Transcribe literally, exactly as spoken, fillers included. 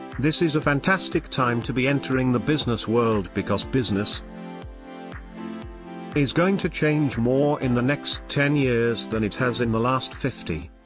This is a fantastic time to be entering the business world because business is going to change more in the next ten years than it has in the last fifty.